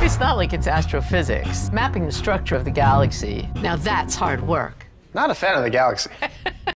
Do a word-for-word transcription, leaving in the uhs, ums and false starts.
It's not like it's astrophysics. Mapping the structure of the galaxy, now that's hard work. Not a fan of the galaxy.